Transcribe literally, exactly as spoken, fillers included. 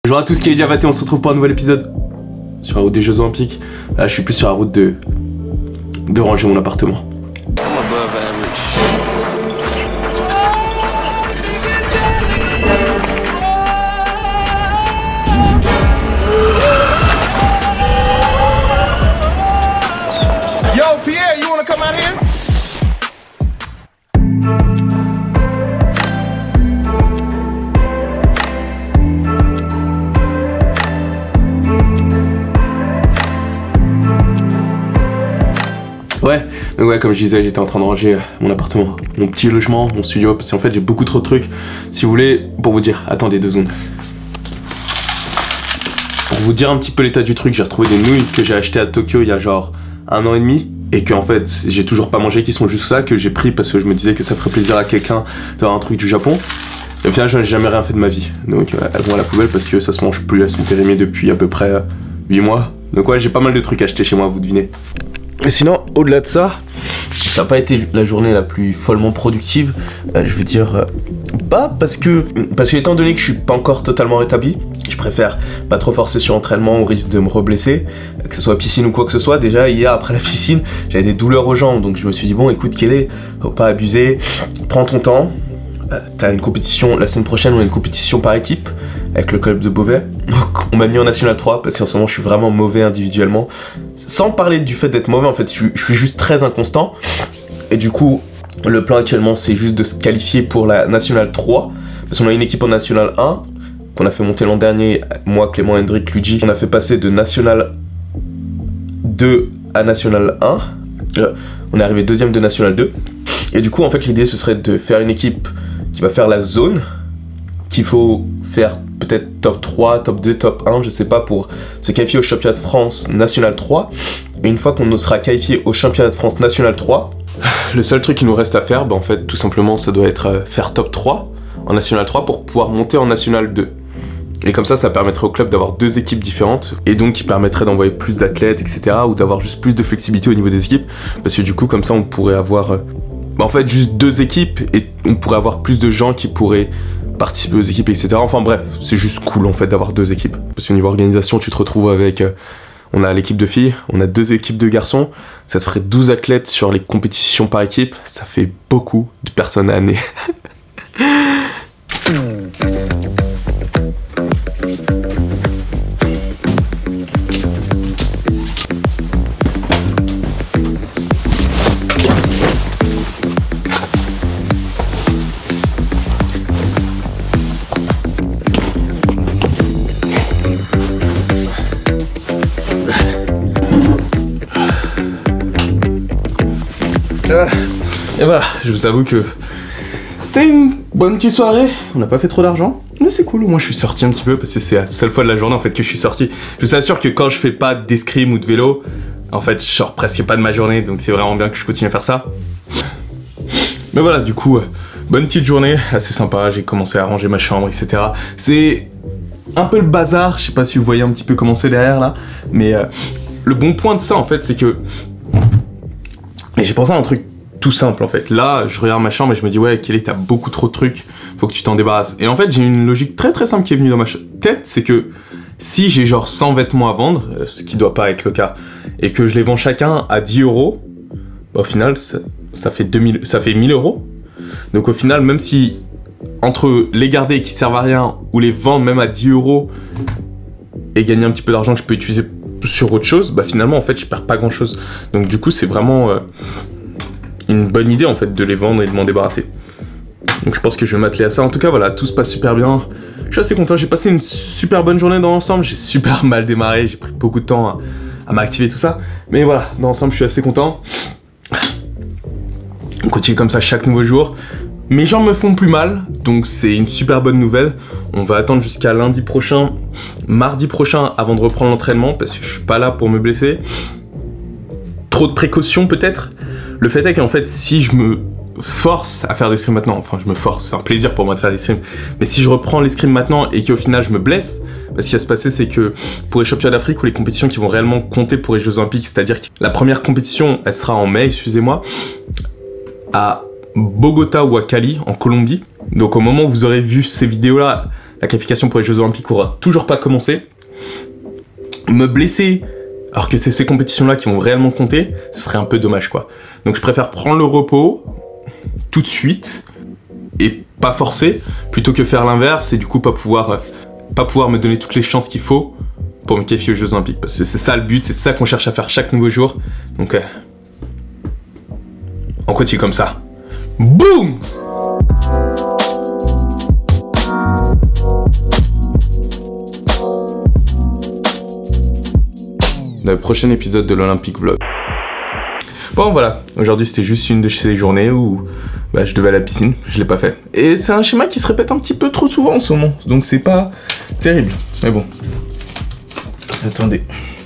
Bonjour à tous, qui est Diavaté, on se retrouve pour un nouvel épisode sur la route des Jeux Olympiques. Là, je suis plus sur la route de, de ranger mon appartement. Yo, Pierre, you wanna come out here? Ouais, donc ouais, comme je disais, j'étais en train de ranger mon appartement, mon petit logement, mon studio, parce qu'en fait j'ai beaucoup trop de trucs. Si vous voulez, pour vous dire, attendez deux secondes. Pour vous dire un petit peu l'état du truc, j'ai retrouvé des nouilles que j'ai achetées à Tokyo il y a genre un an et demi, et que en fait j'ai toujours pas mangé, qui sont juste là, que j'ai pris parce que je me disais que ça ferait plaisir à quelqu'un d'avoir un truc du Japon. Et au final, j'en ai jamais rien fait de ma vie. Donc euh, elles vont à la poubelle parce que ça se mange plus, elles sont périmées depuis à peu près euh, huit mois. Donc ouais, j'ai pas mal de trucs achetés chez moi, vous devinez. Et sinon, au-delà de ça, ça n'a pas été la journée la plus follement productive. Euh, je veux dire, euh, pas parce que, parce que étant donné que je suis pas encore totalement rétabli, je préfère pas trop forcer sur l'entraînement au risque de me reblesser, que ce soit piscine ou quoi que ce soit. Déjà hier après la piscine, j'avais des douleurs aux jambes, donc je me suis dit bon, écoute Kelly, faut pas abuser, prends ton temps. Euh, T'as une compétition la semaine prochaine, on a une compétition par équipe avec le club de Beauvais. Donc on m'a mis en National trois parce qu'en ce moment je suis vraiment mauvais individuellement. Sans parler du fait d'être mauvais, en fait je, je suis juste très inconstant. Et du coup le plan actuellement c'est juste de se qualifier pour la National trois. Parce qu'on a une équipe en National un qu'on a fait monter l'an dernier, moi, Clément, Hendrik, Luigi. On a fait passer de National deux à National un. euh, On est arrivé deuxième de National deux. Et du coup en fait l'idée ce serait de faire une équipe qui va faire la zone, qu'il faut faire peut-être top trois, top deux, top un, je sais pas, pour se qualifier au championnat de France National trois. Et une fois qu'on sera qualifié au championnat de France National trois, le seul truc qui nous reste à faire, bah en fait tout simplement ça doit être euh, faire top trois en National trois pour pouvoir monter en National deux. Et comme ça, ça permettrait au club d'avoir deux équipes différentes, et donc qui permettrait d'envoyer plus d'athlètes, et cetera, ou d'avoir juste plus de flexibilité au niveau des équipes, parce que du coup comme ça on pourrait avoir euh, bah en fait juste deux équipes, et on pourrait avoir plus de gens qui pourraient participer aux équipes, et cetera. Enfin bref, c'est juste cool en fait d'avoir deux équipes. Parce qu'au niveau organisation, tu te retrouves avec... Euh, on a l'équipe de filles, on a deux équipes de garçons. Ça te ferait douze athlètes sur les compétitions par équipe. Ça fait beaucoup de personnes à amener. Et voilà, je vous avoue que c'était une bonne petite soirée. On n'a pas fait trop d'argent, mais c'est cool. Moi je suis sorti un petit peu parce que c'est la seule fois de la journée en fait que je suis sorti. Je vous assure que quand je fais pas d'escrime ou de vélo, en fait je sors presque pas de ma journée, donc c'est vraiment bien que je continue à faire ça. Mais voilà, du coup, bonne petite journée, assez sympa. J'ai commencé à ranger ma chambre, et cetera. C'est un peu le bazar, je sais pas si vous voyez un petit peu comment c'est derrière là, mais euh, le bon point de ça en fait, c'est que et j'ai pensé à un truc tout simple en fait. Là, je regarde ma chambre et je me dis ouais, Kelly, t'as beaucoup trop de trucs, faut que tu t'en débarrasses. Et en fait, j'ai une logique très très simple qui est venue dans ma tête, c'est que si j'ai genre cent vêtements à vendre, ce qui doit pas être le cas, et que je les vends chacun à dix euros, bah, au final, ça, ça fait deux mille, ça fait mille euros. Donc au final, même si entre les garder qui servent à rien ou les vendre même à dix euros et gagner un petit peu d'argent que je peux utiliser sur autre chose, bah finalement en fait je perds pas grand chose. Donc du coup c'est vraiment euh, une bonne idée en fait de les vendre et de m'en débarrasser. Donc je pense que je vais m'atteler à ça. En tout cas voilà, tout se passe super bien. Je suis assez content, j'ai passé une super bonne journée dans l'ensemble. J'ai super mal démarré, j'ai pris beaucoup de temps à, à m'activer tout ça. Mais voilà, dans l'ensemble je suis assez content. On continue comme ça chaque nouveau jour. Mes jambes me font plus mal, donc c'est une super bonne nouvelle. On va attendre jusqu'à lundi prochain, mardi prochain, avant de reprendre l'entraînement, parce que je suis pas là pour me blesser. Trop de précautions peut-être. Le fait est qu'en fait, si je me force à faire des scrims maintenant, enfin je me force, c'est un plaisir pour moi de faire des scrims, mais si je reprends les scrims maintenant et qu'au final je me blesse, bah, ce qui va se passer c'est que pour les championnats d'Afrique ou les compétitions qui vont réellement compter pour les Jeux Olympiques, c'est-à-dire que la première compétition, elle sera en mai, excusez-moi, à Bogota ou à Cali, en Colombie. Donc au moment où vous aurez vu ces vidéos-là, la qualification pour les Jeux Olympiques aura toujours pas commencé. Me blesser, alors que c'est ces compétitions-là qui vont réellement compter, ce serait un peu dommage, quoi. Donc je préfère prendre le repos tout de suite et pas forcer, plutôt que faire l'inverse et du coup pas pouvoir, pas pouvoir me donner toutes les chances qu'il faut pour me qualifier aux Jeux Olympiques. Parce que c'est ça le but, c'est ça qu'on cherche à faire chaque nouveau jour. Donc euh, on continue comme ça. Boum! Dans le prochain épisode de l'Olympique Vlog. Bon voilà, aujourd'hui c'était juste une de ces journées où bah, je devais aller à la piscine, je l'ai pas fait. Et c'est un schéma qui se répète un petit peu trop souvent en ce moment, donc c'est pas terrible. Mais bon, attendez.